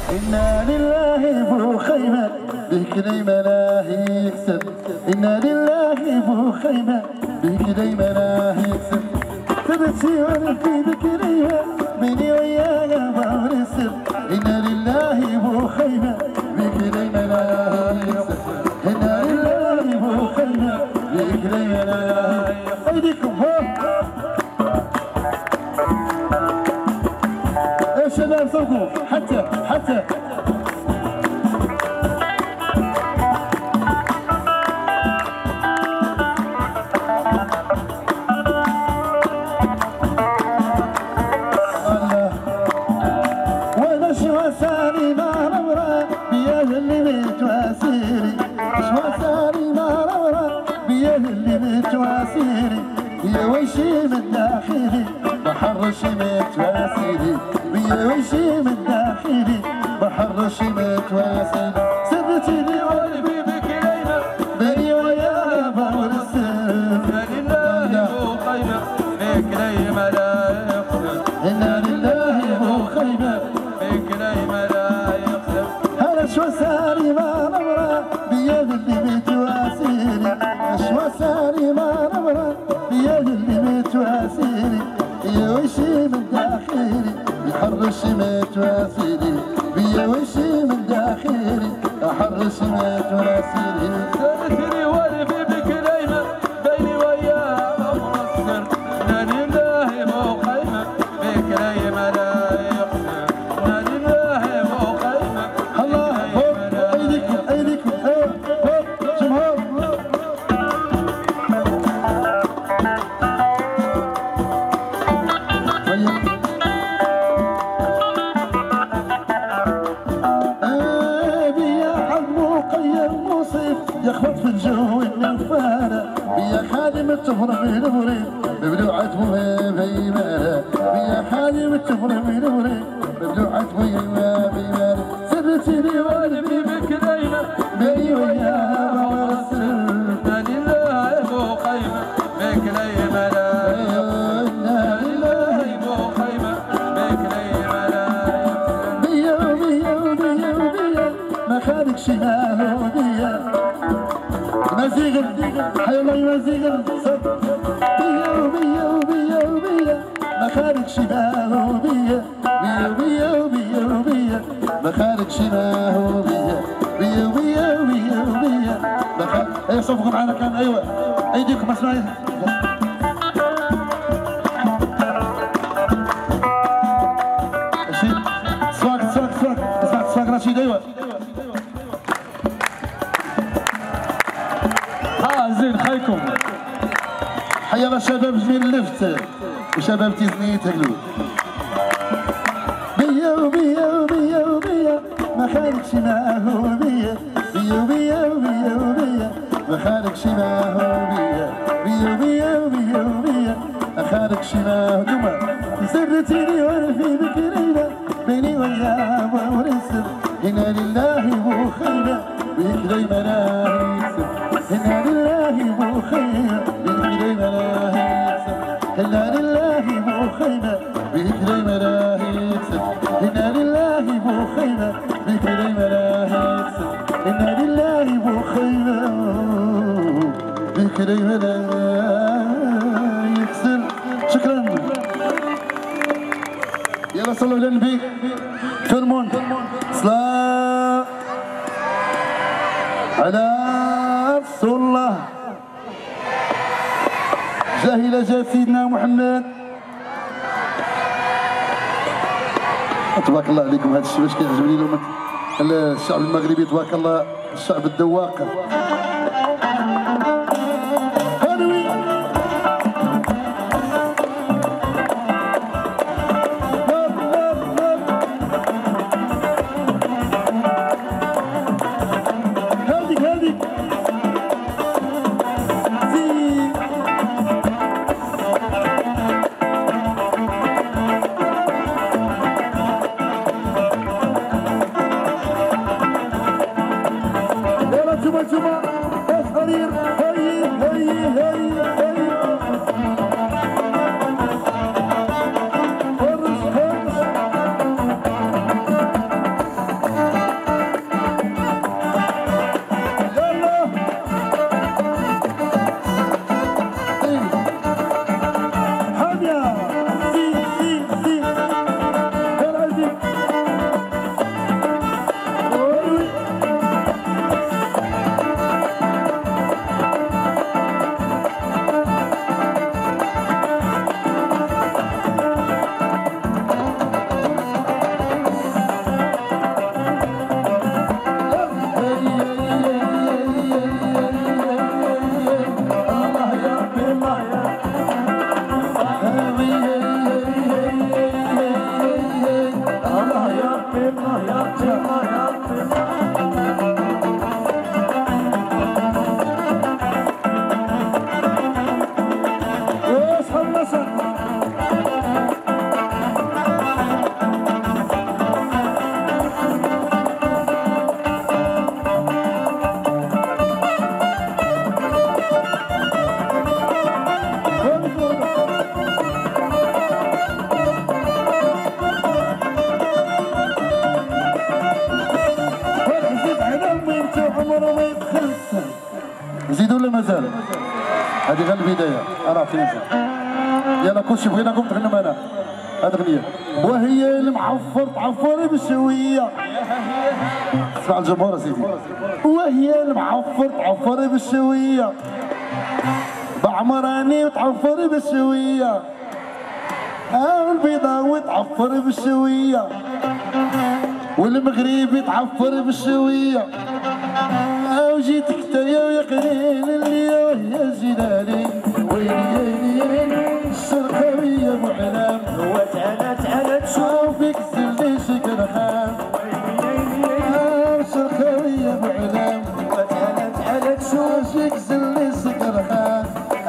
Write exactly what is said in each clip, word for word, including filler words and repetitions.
إنا لله بو خيمة بكلي ملاهي يكسب. إنا لله بو خيمة بكلي ملاهي يكسب. تبتي وانا في بكليها بيني وياها بعمر السر. إنا لله بو خيمة بكلي ملاهي يكسب. إنا لله بو خيمة بكلي ملاهي يكسب. أيديكم ها يا شباب صوتوا حتى حتى يا ويشي من داخلي بحرش متواسيلي. يا ويشي من داخلي بحرش متواسيلي. سبتني قلبي بكليمة بيني ويا بور السر. إنا لله بو خيمة بكليمة لا يقسم. إنا لله بو خيمة بكليمة لا يقسم. هلا شو ساري ما نمرة بيا اللي متواسيلي. شو ساري ما نمرة يا اللي متواسيلي. يا وشي من داخلي يحرش متواسيلي. يا وشي من داخلي احرش متواسيلي. سالتني والفي بكليمة بيني وياها امر السر. انا لله بو خيمة بكليمة لا يقسم. انا لله بو خيمة الله فوق ايديكم ايديكم فوق فوق جمهور. يخبط في الجو النفانة بيا خادم التفرة من بريد ببلوعة مهيبة بيمانة. بيا خادم التفرة من بريد ببلوعة مهيبة بيمانة. سرتني والبي بكليمة بيني وياها بعمر السر. إنا لله بو خيمة بكليمة لا يقسم. إنا لله بو خيمة بكليمة لا يقسم. بيا وبيا وبيا وبيا ما خالك شمال وبيا مزيغر حي الله يمزيغر صب. بيا وبيا وبيا وبيا مخارج شباه وبيا. بيا وبيا وبيا وبيا مخارج شباه وبيا. بيا وبيا وبيا وبيا مخارج. اي صفقوا معنا كان. ايوه ايديكم اسمعي. رشيد صفاق صفاق صفاق اسمع صفاق رشيد. ايوه زين حيكم. حيا الله شباب جميل اللفت وشباب تيزني تقلو. بيا وبيا وبيا وبيا ما خالكش معاه وبيا. بيا وبيا وبيا وبيا ما خالكش معاه وبيا. بيا وبيا وبيا وبيا ما خالكش معاه. دوما سرتيني وانا في بكرينا بيني وياها بعمر السر. إنا لله بو خيمة بكليمة لا يكسب. إنا لله بو خيمة بكليمة لا يكسب. إنا لله بو خيمة بكليمة لا يكسب. إنا لله بو خيمة بكليمة لا يكسب. إنا لله بو خيمة بكليمة لا يكسب. شكرا. يلا صلوا على النبي. ترمون صلاة على رسول الله. جاهل جاه سيدنا محمد. تبارك الله عليكم. هذا الشيء باش كيعجبني لهم الشعب المغربي تبارك الله. الشعب الذواق. Cuma cuma هذه غير البدايه انا تنزل يلا كلشي بغيناكم تغنوا معنا هذه اغنيه وهي المعفر تعفر بشويه اسمع الجمهور سيدي وهي المعفر تعفر بشويه بعمراني وتعفر بشويه ها البيضاوي تعفر بالشويه والمغربي تعفر بالشويه وجيتك تايا ويا قليل اللي وهي جلالي ويلي ويلي الشرقاوية ابو علام وتعالى تعالى تشوفك زلي شكر خام الشرقاوية ابو علام وتعالى تعالى تشوفك زلي شكر خام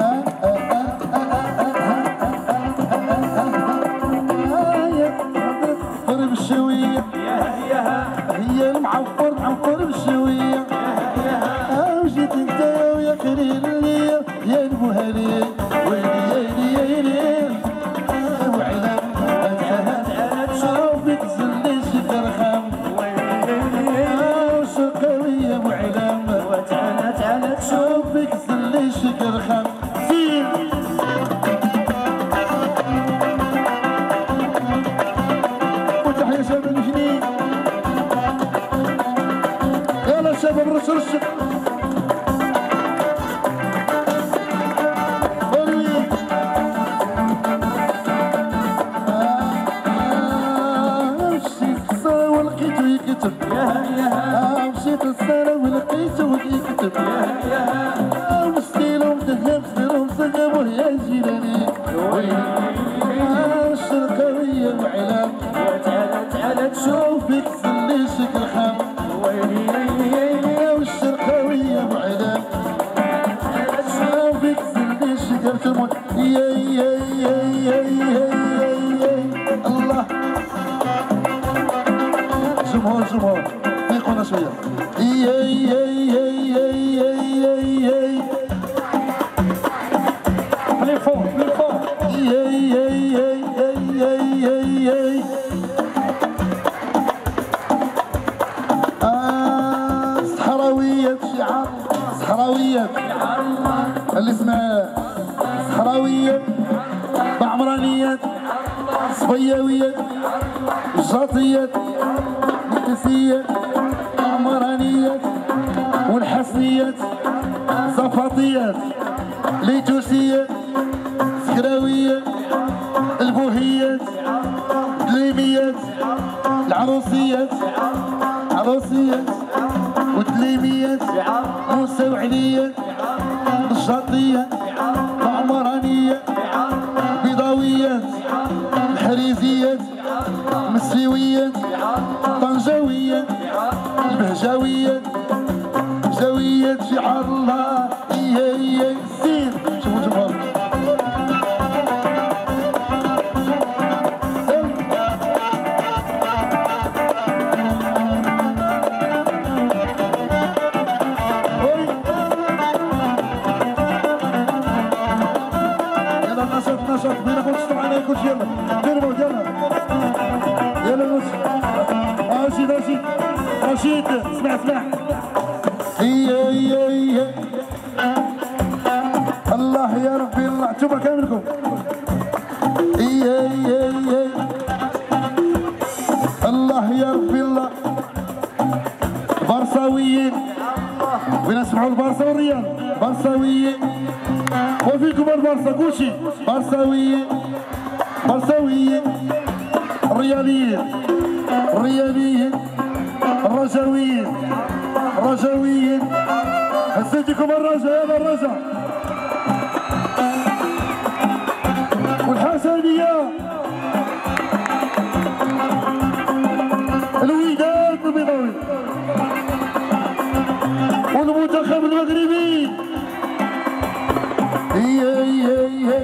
تعفر بالشوية هي المعفر تعفر بالشوية وجيت انت ويا قليل اللي يا المهالي ويلي ويلي ويلي وعلام تعالى تعالى تشوفك زلي شكر خام وشرقاوية ابو علام وتعالى تعالى تشوفك زلي شكر خام زين وتحية شباب الجنين يلا شباب رش رش مشيت للسنة ولقيته ويكتب مسكينه مدهب سيرو مسقب ويا جيراني الشرقاوية وعلام وتعالى تعالى تشوفك زلي شكل خام والشرقاوية وعلام تعالى تشوفك زلي شكل كمون يا يا يا يا يا الله جمهور جمهور فيقونا شوية يا يا يا يا يا يا يا من فوق من فوق يا يا يا يا يا يا آه صحراوية شعار صحراوية اللي اسمها صحراوية بعمرانية صبياوية جاطية نكسية عمرانية والحسنية صفاطية ليتوسية سكراوية البوهية دليمية العروسية عروسية ودليمية موسى وعلية الجاطية العمرانية بيضاوية الحريزية مسيوية طنجاوية البهجاوية بهجاوية شعار الله إيه إيه زين شوفوا الجمهور يلا نشاط نشاط بينكم تشتغلوا على كل شيء يلا ديروا يلا يلا نص رشيد رشيد رشيد اسمع اسمع هي هي هي الله يا ربي الله شوفوا كاملكم هي هي هي الله يا ربي الله برصاويين وين اسمعوا البرصا والريال برصاويين وفيكم البرصا كلشي برصاويين برصاويين الرياليين الرياليين الرجاويين الرجاويين حسيتكم الرجا يلا الرجا والحسنية الوداد البيضاوي والمنتخب المغربي هي هي هي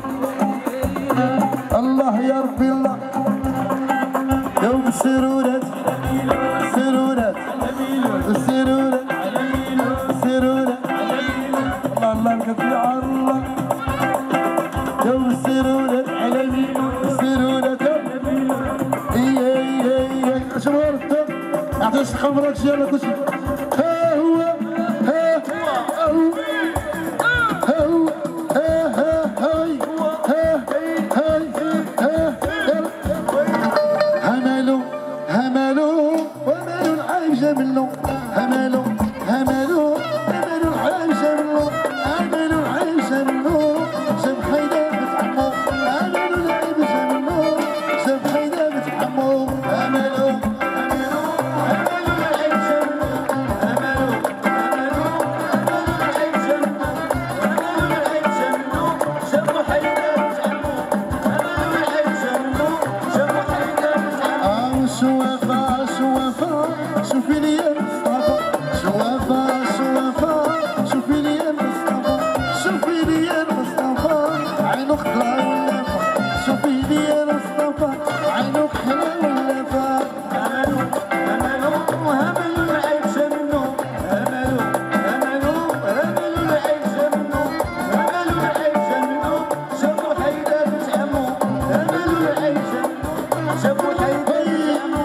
الله يا ربي الله يوم السرورات السرورات السرورات السرورات الله الله الكبير الله يوم السرورات السرورات هي هي هي شنو هو عطيش خمرك يلا كلشي ها هو ها هو ها هو عينك خضرا واللافة شوفي لي انا مصطفى عينك حلا واللافة املو املو املو العيش منو املو املو املو العيش منو املو العيش منو شافوا حيدر تعمو املو العيش منو شافوا حيدر تعمو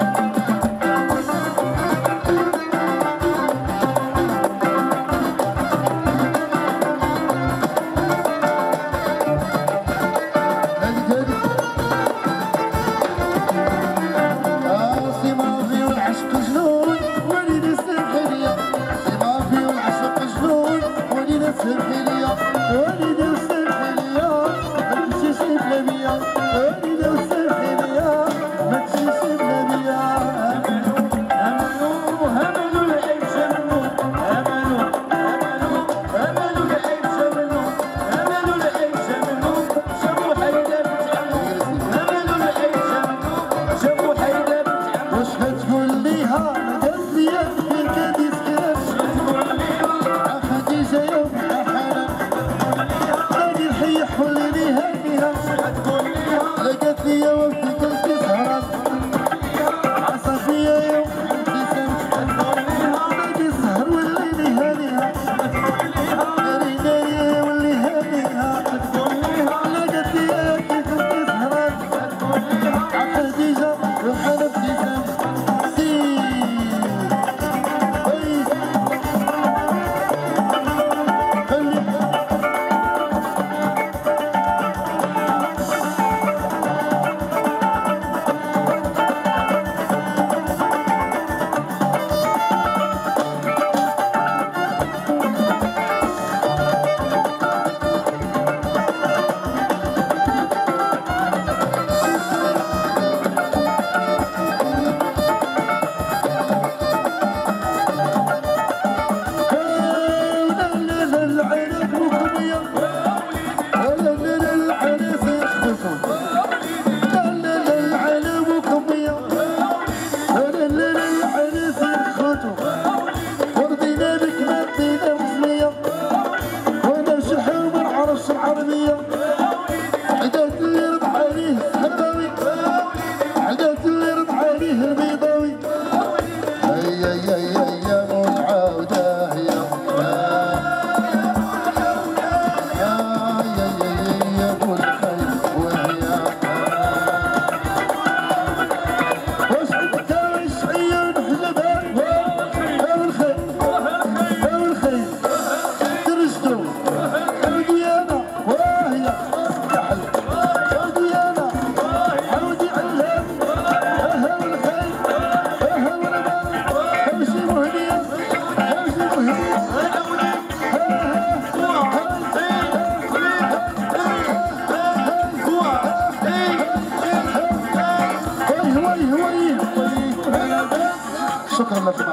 شكرا لك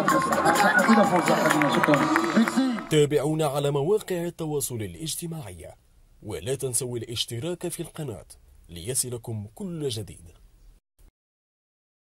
شكرا. تابعونا على مواقع التواصل الاجتماعي ولا تنسوا الاشتراك في القناة ليصلكم كل جديد.